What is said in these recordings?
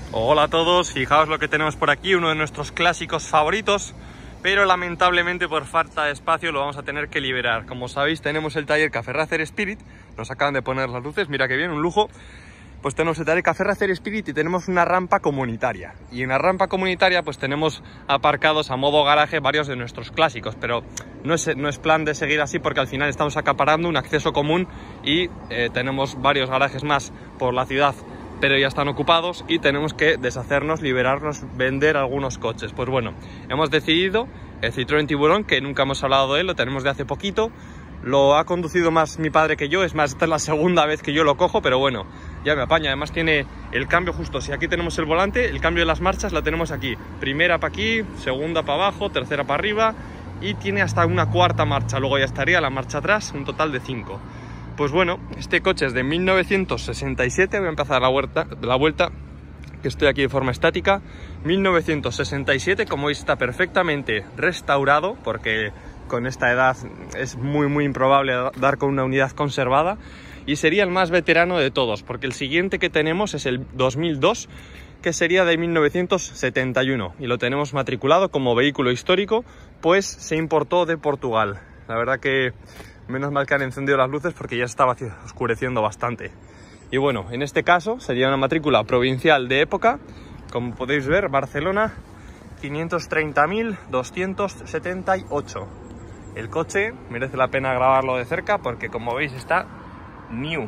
Hola a todos, fijaos lo que tenemos por aquí, uno de nuestros clásicos favoritos, pero lamentablemente por falta de espacio lo vamos a tener que liberar. Como sabéis, tenemos el taller Café Racer Spirit, nos acaban de poner las luces, mira que bien, un lujo. Pues tenemos el taller Café Racer Spirit y tenemos una rampa comunitaria. Y en la rampa comunitaria pues tenemos aparcados a modo garaje varios de nuestros clásicos, pero no es plan de seguir así porque al final estamos acaparando un acceso común y tenemos varios garajes más por la ciudad, pero ya están ocupados y tenemos que deshacernos, liberarnos, vender algunos coches. Pues bueno, hemos decidido el Citroën Tiburón, que nunca hemos hablado de él, lo tenemos de hace poquito. Lo ha conducido más mi padre que yo, es más, esta es la segunda vez que yo lo cojo, pero bueno, ya me apaña. Además tiene el cambio justo, si aquí tenemos el volante, el cambio de las marchas la tenemos aquí. Primera para aquí, segunda para abajo, tercera para arriba y tiene hasta una cuarta marcha, luego ya estaría la marcha atrás, un total de 5. Pues bueno, este coche es de 1967, voy a empezar la vuelta, que estoy aquí de forma estática. 1967, como veis está perfectamente restaurado, porque con esta edad es muy improbable dar con una unidad conservada, y sería el más veterano de todos, porque el siguiente que tenemos es el 2002, que sería de 1971, y lo tenemos matriculado como vehículo histórico, pues se importó de Portugal. La verdad que menos mal que han encendido las luces porque ya estaba oscureciendo bastante. Y bueno, en este caso sería una matrícula provincial de época, como podéis ver, Barcelona, 530.278. El coche merece la pena grabarlo de cerca porque, como veis, está new.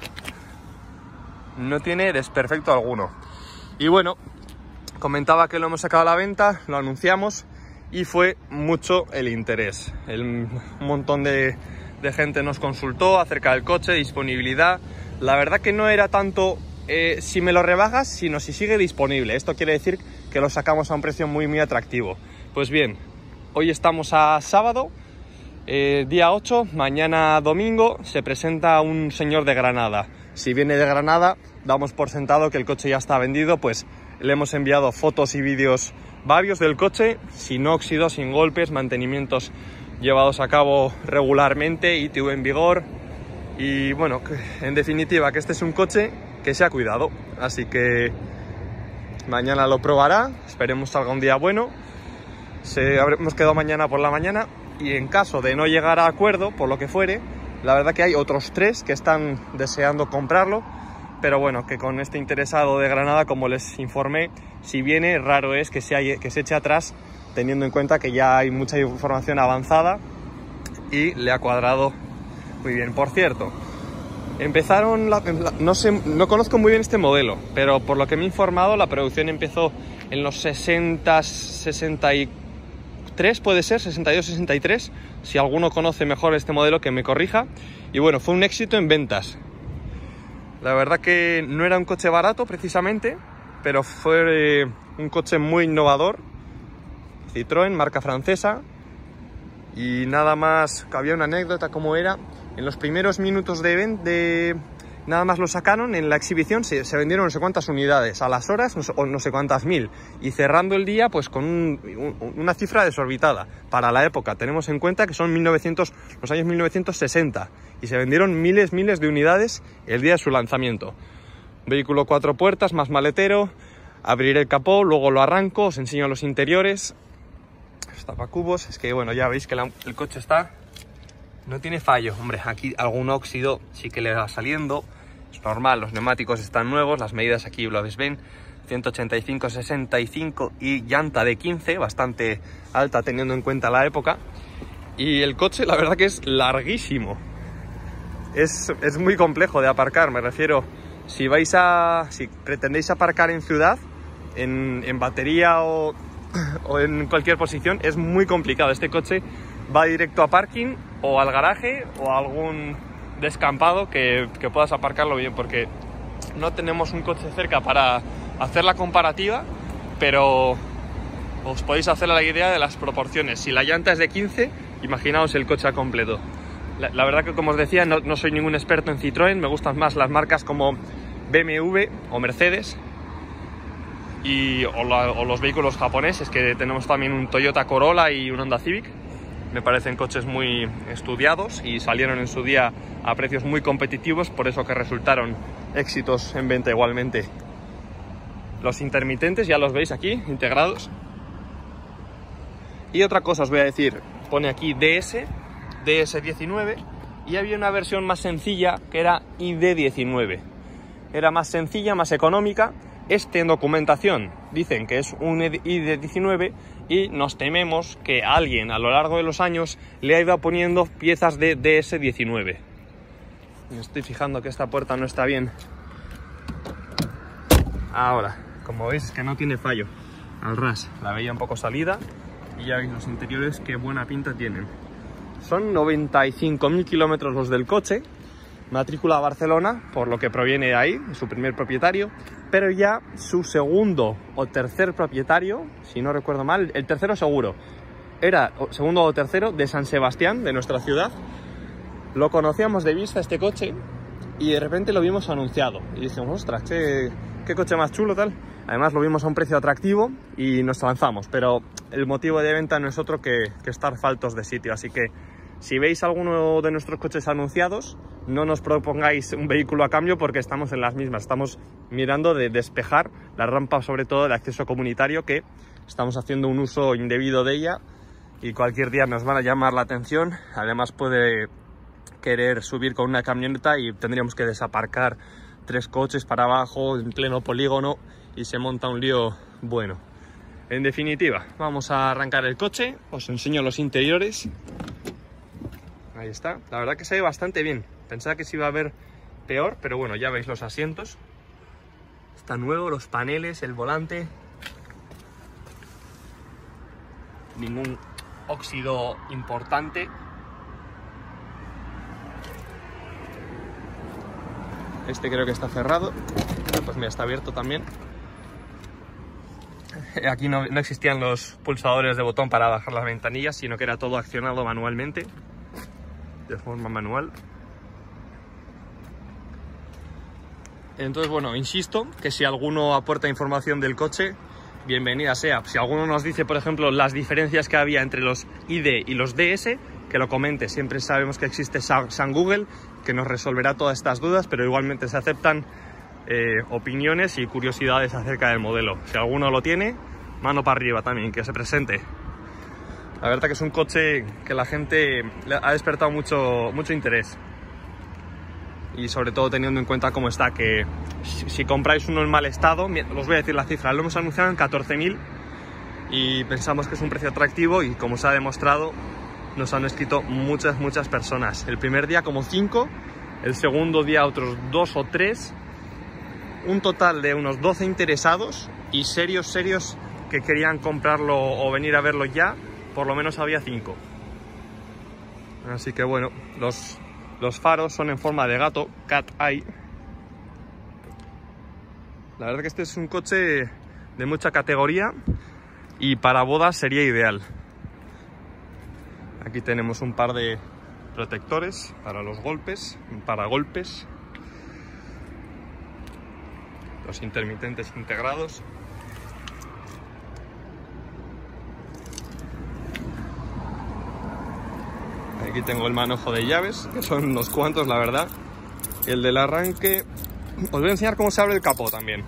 No tiene desperfecto alguno. Y bueno, comentaba que lo hemos sacado a la venta, lo anunciamos y fue mucho el interés. Un montón de gente nos consultó acerca del coche, disponibilidad. La verdad que no era tanto si me lo rebajas, sino si sigue disponible. Esto quiere decir que lo sacamos a un precio muy atractivo. Pues bien, hoy estamos a sábado, día 8, mañana domingo se presenta un señor de Granada. Si viene de Granada, damos por sentado que el coche ya está vendido, pues le hemos enviado fotos y vídeos varios del coche, sin óxido, sin golpes, mantenimientos llevados a cabo regularmente, ITV en vigor. Y bueno, en definitiva, que este es un coche que se ha cuidado, así que mañana lo probará, esperemos salga un día bueno. Habremos quedado mañana por la mañana y en caso de no llegar a acuerdo, por lo que fuere, la verdad que hay otros 3 que están deseando comprarlo, pero bueno, que con este interesado de Granada, como les informé, si viene, raro es que se eche atrás, teniendo en cuenta que ya hay mucha información avanzada y le ha cuadrado muy bien. Por cierto, empezaron, no conozco muy bien este modelo, pero por lo que me he informado, la producción empezó en los 63, puede ser, 62, 63. Si alguno conoce mejor este modelo, que me corrija. Y bueno, fue un éxito en ventas. La verdad que no era un coche barato precisamente, pero fue un coche muy innovador. Citroën, marca francesa. Y nada más, había una anécdota como era, en los primeros minutos nada más lo sacaron, en la exhibición se vendieron no sé cuántas unidades, a las horas no sé cuántas mil, y cerrando el día pues con una cifra desorbitada para la época. Tenemos en cuenta que son los años 1960 y se vendieron miles de unidades el día de su lanzamiento. Vehículo 4 puertas, más maletero. Abriré el capó, luego lo arranco, os enseño los interiores. Tapacubos, es que bueno, ya veis que el coche no tiene fallo. Hombre, aquí algún óxido sí que le va saliendo, es normal, los neumáticos están nuevos, las medidas aquí lo ven, 185/65 y llanta de 15, bastante alta teniendo en cuenta la época. Y el coche la verdad que es larguísimo, es muy complejo de aparcar, me refiero, si pretendéis aparcar en ciudad, en batería o en cualquier posición, es muy complicado. Este coche va directo a parking o al garaje o a algún descampado que puedas aparcarlo bien, porque no tenemos un coche cerca para hacer la comparativa, pero os podéis hacer la idea de las proporciones. Si la llanta es de 15, imaginaos el coche al completo. La verdad que, como os decía, no soy ningún experto en Citroën, me gustan más las marcas como BMW o Mercedes, o los vehículos japoneses, que tenemos también un Toyota Corolla y un Honda Civic. Me parecen coches muy estudiados y salieron en su día a precios muy competitivos, por eso que resultaron éxitos en venta igualmente. Los intermitentes ya los veis aquí, integrados. Y otra cosa os voy a decir, pone aquí DS19 y había una versión más sencilla que era ID19. Era más sencilla, más económica. En documentación dicen que es un ID19 y nos tememos que alguien a lo largo de los años le ha ido poniendo piezas de DS19. Me estoy fijando que esta puerta no está bien. Ahora, como veis, es que no tiene fallo. Al ras, la veía un poco salida y ya veis los interiores qué buena pinta tienen. Son 95.000 kilómetros los del coche, matrícula Barcelona, por lo que proviene de ahí, su primer propietario, pero ya su segundo o tercer propietario, si no recuerdo mal, el tercero seguro, era segundo o tercero de San Sebastián, de nuestra ciudad. Lo conocíamos de vista este coche y de repente lo vimos anunciado y dijimos, ostras, qué coche más chulo tal. Además lo vimos a un precio atractivo y nos lanzamos, pero el motivo de venta no es otro que estar faltos de sitio, así que si veis alguno de nuestros coches anunciados, no nos propongáis un vehículo a cambio porque estamos en las mismas. Estamos mirando de despejar la rampa, sobre todo de acceso comunitario, que estamos haciendo un uso indebido de ella y cualquier día nos van a llamar la atención. Además puede querer subir con una camioneta y tendríamos que desaparcar 3 coches para abajo en pleno polígono y se monta un lío bueno. En definitiva, vamos a arrancar el coche, os enseño los interiores. Ahí está, la verdad que se ve bastante bien. Pensaba que se iba a ver peor, pero bueno, ya veis los asientos. Está nuevo, los paneles, el volante. Ningún óxido importante. Este creo que está cerrado. Pues mira, está abierto también. Aquí no existían los pulsadores de botón para bajar las ventanillas, sino que era todo accionado manualmente, de forma manual. Entonces, bueno, insisto que si alguno aporta información del coche, bienvenida sea. Si alguno nos dice, por ejemplo, las diferencias que había entre los ID y los DS, que lo comente. Siempre sabemos que existe San Google, que nos resolverá todas estas dudas, pero igualmente se aceptan opiniones y curiosidades acerca del modelo. Si alguno lo tiene, mano para arriba también, que se presente. La verdad que es un coche que la gente le ha despertado mucho interés. Y sobre todo teniendo en cuenta cómo está, que si compráis uno en mal estado, os voy a decir la cifra, lo hemos anunciado en 14.000 y pensamos que es un precio atractivo y como se ha demostrado, nos han escrito muchas personas. El primer día como 5, el segundo día otros 2 o 3, un total de unos 12 interesados y serios que querían comprarlo o venir a verlo ya, por lo menos había 5. Así que bueno, los faros son en forma de gato, cat eye. La verdad que este es un coche de mucha categoría y para bodas sería ideal. Aquí tenemos un par de protectores para los golpes, para golpes. Los intermitentes integrados. Aquí tengo el manojo de llaves, que son unos cuantos, la verdad. Y el del arranque. Os voy a enseñar cómo se abre el capó también.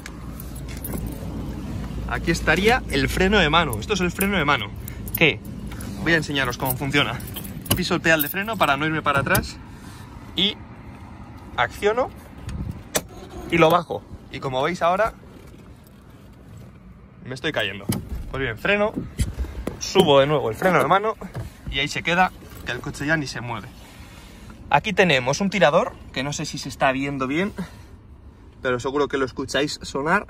Aquí estaría el freno de mano. Esto es el freno de mano. ¿Qué? Voy a enseñaros cómo funciona. Piso el pedal de freno para no irme para atrás. Y acciono. Y lo bajo. Y como veis ahora, me estoy cayendo. Pues bien, freno. Subo de nuevo el freno de mano. Y ahí se queda, que el coche ya ni se mueve. Aquí tenemos un tirador, que no sé si se está viendo bien, pero seguro que lo escucháis sonar.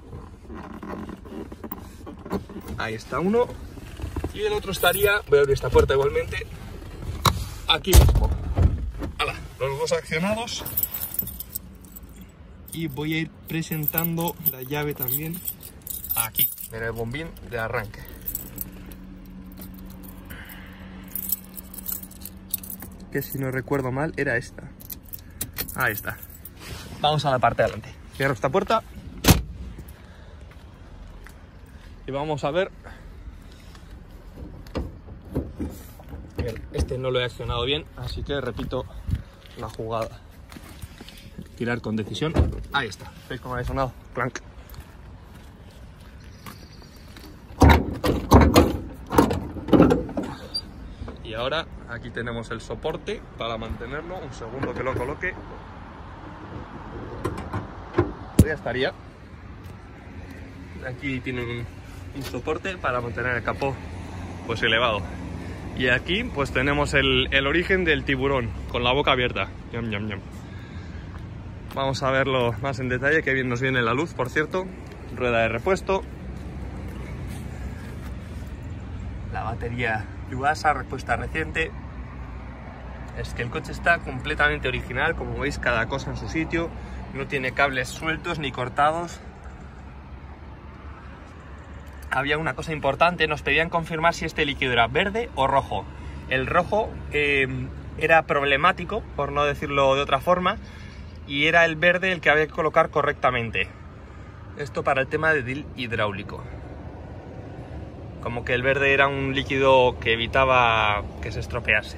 Ahí está uno. Y el otro estaría, voy a abrir esta puerta igualmente, aquí mismo. ¡Hala! Los dos accionados. Y voy a ir presentando la llave también aquí, en el bombín de arranque. Que si no recuerdo mal era esta. Ahí está. Vamos a la parte de adelante. Cierro esta puerta y vamos a ver. Este no lo he accionado bien, así que repito la jugada. Tirar con decisión. Ahí está. ¿Veis cómo ha sonado? Clank. Y ahora aquí tenemos el soporte para mantenerlo. Un segundo que lo coloque. Ya estaría. Aquí tiene un soporte para mantener el capó pues elevado. Y aquí pues tenemos el origen del tiburón con la boca abierta. Yum, yum, yum. Vamos a verlo más en detalle, que bien nos viene la luz, por cierto. Rueda de repuesto. La batería Yuasa, respuesta reciente. Es que el coche está completamente original, como veis, cada cosa en su sitio. No tiene cables sueltos ni cortados. Había una cosa importante, nos pedían confirmar si este líquido era verde o rojo. El rojo era problemático, por no decirlo de otra forma, y era el verde el que había que colocar correctamente. Esto para el tema del hidráulico. Como que el verde era un líquido que evitaba que se estropease.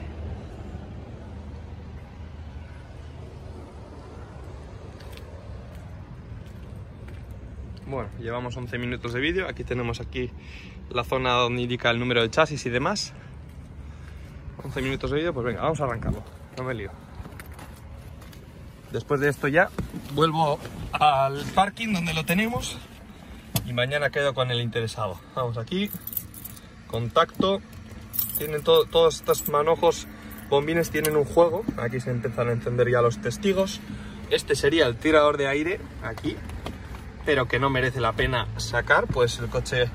Bueno, llevamos 11 minutos de vídeo. Aquí tenemos la zona donde indica el número de chasis y demás. 11 minutos de vídeo, pues venga, vamos a arrancarlo. No me lío. Después de esto ya vuelvo al parking donde lo tenemos y mañana quedo con el interesado. Vamos aquí, contacto. Tienen todos estos manojos, bombines tienen un juego. Aquí se empiezan a encender ya los testigos. Este sería el tirador de aire, aquí, pero que no merece la pena sacar, pues el coche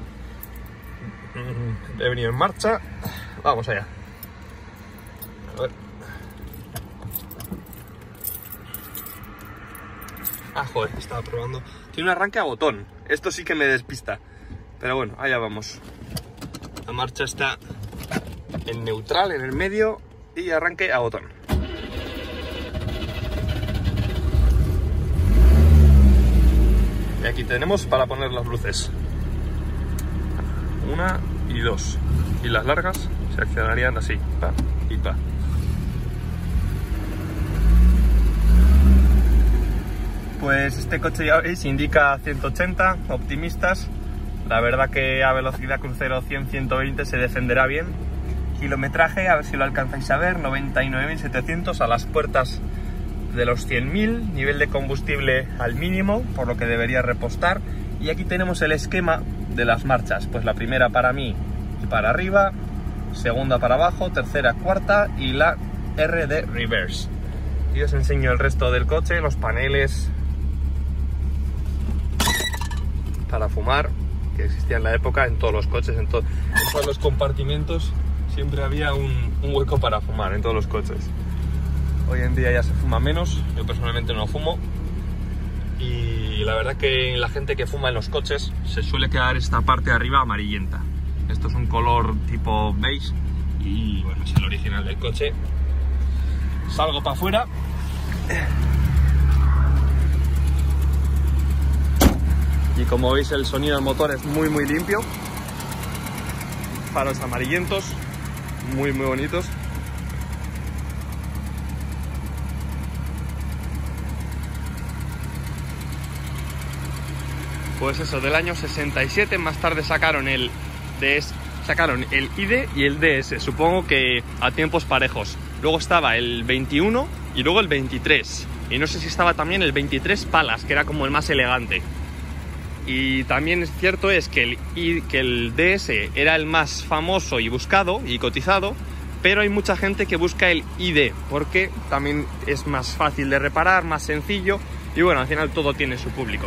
he venido en marcha. Vamos allá. A ver. Ah, joder, estaba probando. Tiene un arranque a botón. Esto sí que me despista. Pero bueno, allá vamos. La marcha está en neutral, en el medio, y arranque a botón. Y aquí tenemos para poner las luces. 1 y 2. Y las largas se accionarían así, pa y pa. Pues este coche, ya veis, indica 180 optimistas. La verdad que a velocidad crucero 100-120 se defenderá bien. Kilometraje, a ver si lo alcanzáis a ver, 99.700 a las puertas de los 100.000. Nivel de combustible al mínimo, por lo que debería repostar. Y aquí tenemos el esquema de las marchas. Pues la primera para mí y para arriba, segunda para abajo, tercera, cuarta y la R de reverse. Y os enseño el resto del coche, los paneles para fumar, que existía en la época en todos los coches, en todos los compartimentos siempre había un hueco para fumar en todos los coches. Hoy en día ya se fuma menos, yo personalmente no fumo, y la verdad que la gente que fuma en los coches se suele quedar esta parte de arriba amarillenta. Esto es un color tipo beige y bueno, es el original del coche. Salgo para afuera. Y como veis, el sonido del motor es muy limpio. Faros amarillentos, muy bonitos. Pues eso, del año 67, más tarde sacaron el ID y el DS, supongo que a tiempos parejos. Luego estaba el 21 y luego el 23. Y no sé si estaba también el 23 Palace, que era como el más elegante. Y también es cierto es que el DS era el más famoso y buscado y cotizado, pero hay mucha gente que busca el ID, porque también es más fácil de reparar, más sencillo, y bueno, al final todo tiene su público.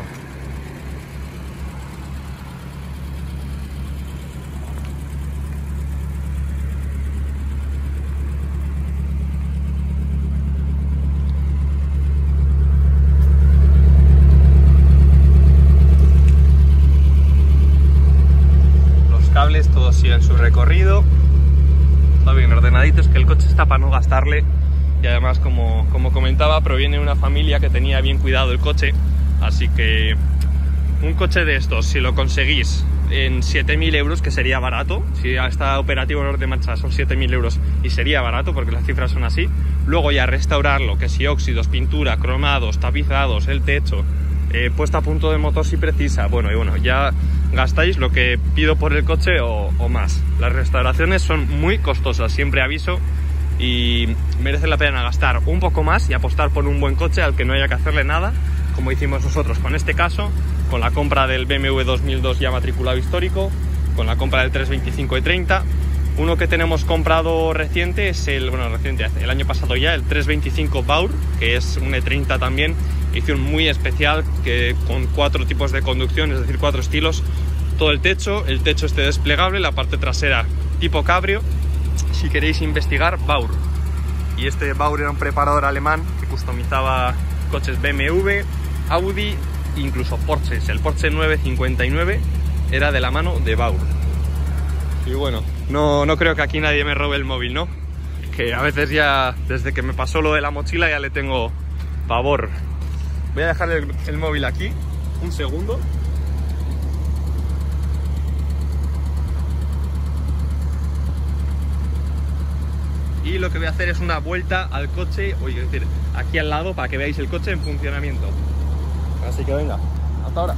Todos siguen su recorrido, todo bien ordenadito. Es que el coche está para no gastarle, y además como comentaba, proviene de una familia que tenía bien cuidado el coche, así que un coche de estos, si lo conseguís en 7.000 euros, que sería barato, si está operativo en orden de marcha son 7.000 euros y sería barato porque las cifras son así. Luego ya restaurarlo, que si óxidos, pintura, cromados, tapizados, el techo, puesta a punto de motor si precisa. Bueno, y bueno, ya gastáis lo que pido por el coche o más. Las restauraciones son muy costosas, siempre aviso, y merece la pena gastar un poco más y apostar por un buen coche al que no haya que hacerle nada, como hicimos nosotros con este caso, con la compra del BMW 2002 ya matriculado histórico, con la compra del 325 E30. Uno que tenemos comprado reciente es el año pasado ya, el 325 Baur, que es un E30 también, edición muy especial, que con 4 tipos de conducción, es decir, 4 estilos, todo el techo este desplegable, la parte trasera tipo cabrio. Si queréis investigar, Baur. Y este Baur era un preparador alemán que customizaba coches BMW, Audi, incluso Porsches. El Porsche 959 era de la mano de Baur. Y bueno, no creo que aquí nadie me robe el móvil, ¿no? Que a veces ya, desde que me pasó lo de la mochila, ya le tengo pavor. Voy a dejar el móvil aquí, un segundo. Y lo que voy a hacer es una vuelta al coche, es decir, aquí al lado, para que veáis el coche en funcionamiento. Así que venga, hasta ahora.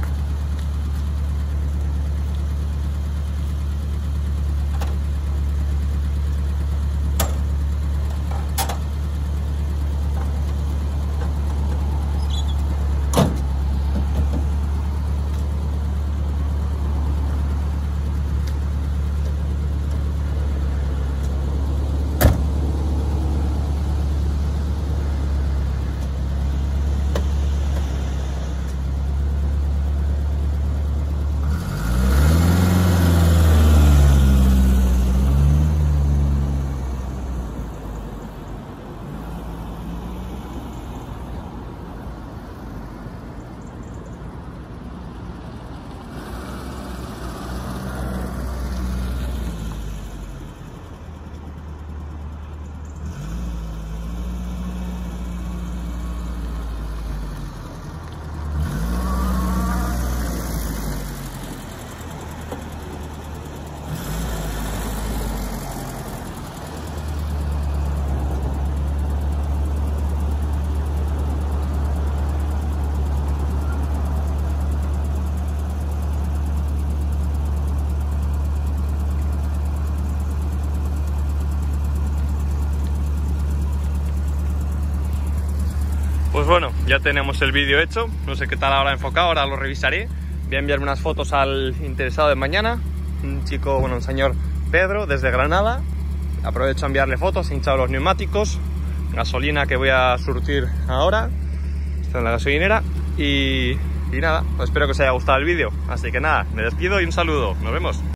Pues bueno, ya tenemos el vídeo hecho, no sé qué tal ahora enfocado, ahora lo revisaré. Voy a enviarme unas fotos al interesado de mañana, un señor Pedro desde Granada. Aprovecho a enviarle fotos, he hinchado los neumáticos, gasolina que voy a surtir ahora, está en la gasolinera y nada, pues espero que os haya gustado el vídeo. Así que nada, me despido y un saludo, nos vemos.